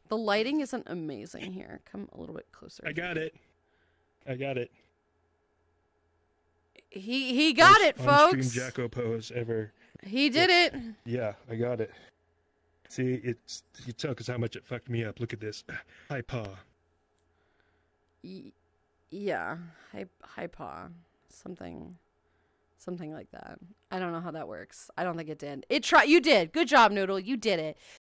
The lighting isn't amazing here. Come a little bit closer. I got it. I got it. He got it, folks. On-stream Jacko pose ever. He did it. Yeah, I got it. See, you tell because how much it fucked me up. Look at this. High paw. Yeah, high paw. Something like that. I don't know how that works. I don't think it did. You did. Good job, Noodle. You did it.